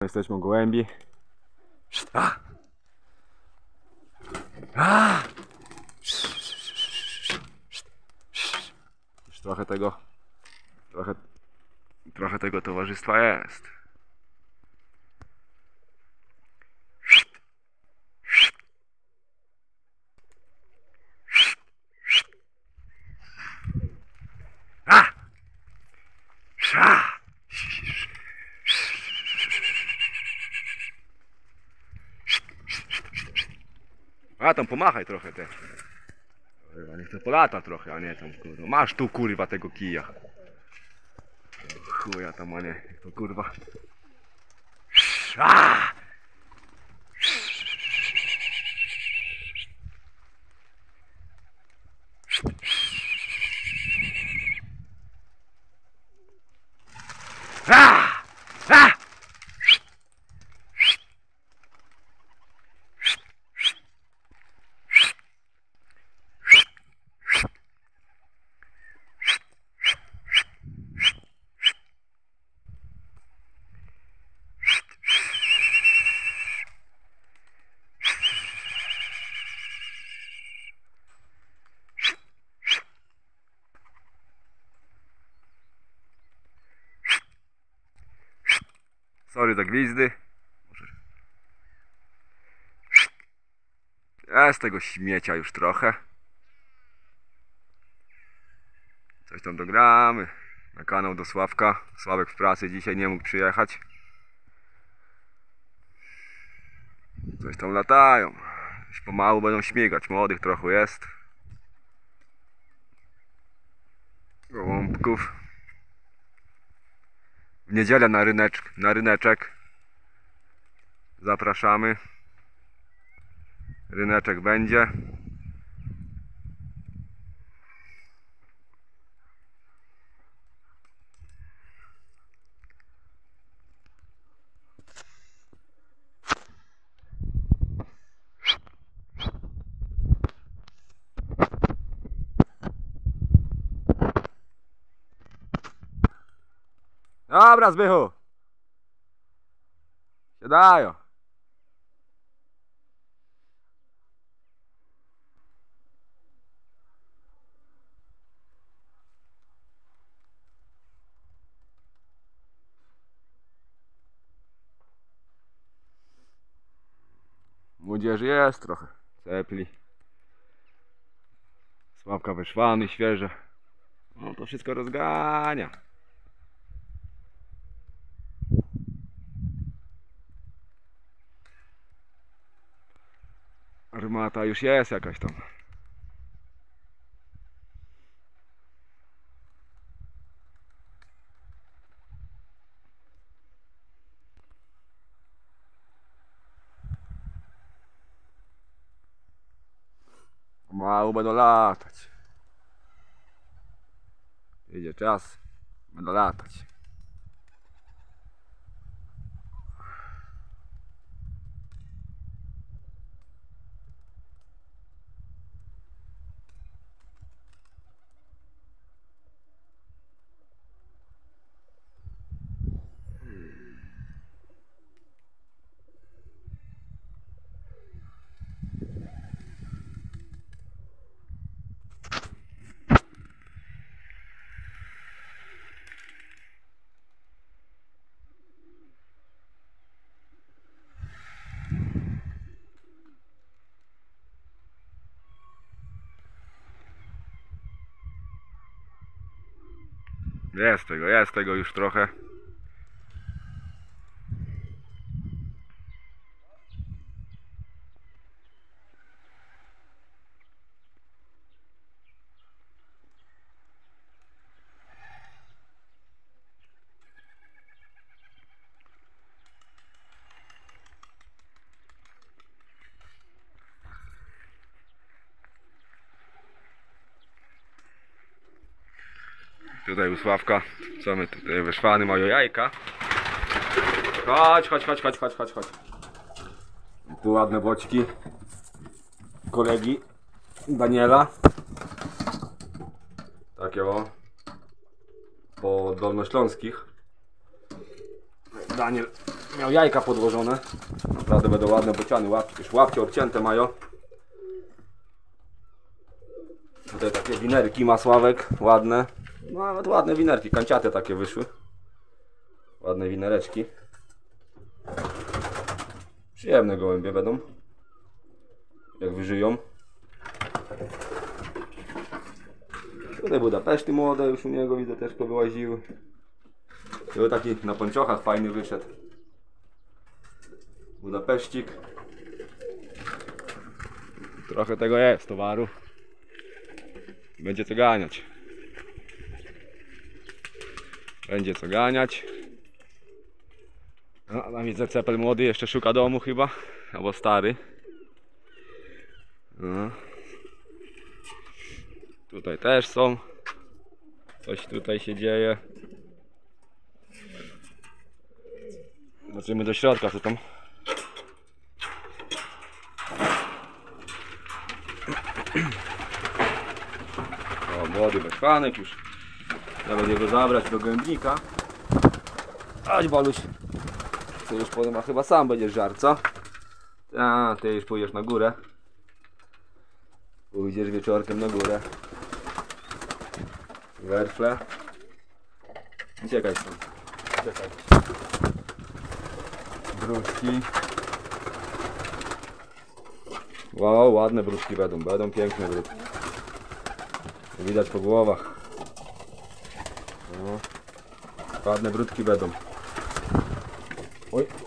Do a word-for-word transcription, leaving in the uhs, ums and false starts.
Jesteśmy gołębi. A! A! Już trochę tego trochę trochę tego towarzystwa jest. A! Sza! A tam pomachaj trochę te. Kurwa, niech to polata trochę, a nie tam kurwa. Masz tu kurwa tego kija. Chuja tam, a nie. To kurwa. A! A! A! Sorry za glizdy. Jest tego śmiecia już trochę. Coś tam dogramy. Na kanał do Sławka. Sławek w pracy dzisiaj nie mógł przyjechać. Coś tam latają. Już pomału będą śmigać. Młodych trochę jest. Gołąbków. W niedzielę na ryneczek, na ryneczek zapraszamy. Ryneczek będzie. Dobra, Zbychu. Siadają. Młodzieży jest trochę. Cepli. Sławka wyszwany, świeże. No to wszystko rozgania. Armata już jest jakaś tam. Mało będą latać. Idzie czas, będą latać. Jest tego, jest tego już trochę. Tutaj u Sławka, co my tutaj wyszwany mają jajka. Chodź, chodź, chodź, chodź, chodź, chodź, chodź. Tu ładne boczki kolegi Daniela. Takie o, po dolnośląskich. Daniel miał jajka podłożone. Naprawdę będą ładne bociany, łapcie, już łapcie obcięte mają. Tutaj takie winerki ma Sławek, ładne. No nawet ładne winerki, kanciate takie wyszły. Ładne winereczki. Przyjemne gołębie będą, jak wyżyją. Tutaj Budapeszty młode już u niego widzę też powyłaziły. Był taki na pończochach fajny wyszedł. Budapeszcik. Trochę tego jest towaru. Będzie co ganiać. Będzie co ganiać. No, tam widzę cepel młody, jeszcze szuka domu chyba. Albo stary. No. Tutaj też są. Coś tutaj się dzieje. Zobaczymy do środka, co tam. O, młody weszwanek już. Nawet jego zabrać do gołębnika. Chodź, Boluś. Ty już potem, a chyba sam będziesz żar, co? A, ty już pójdziesz na górę. Pójdziesz wieczorkiem na górę. Werfle. Uciekaj stąd. Uciekaj. Brudki. Wow, ładne brudki będą. Będą piękne brudki. Widać po głowach. No. Ładne brudki będą. Oj.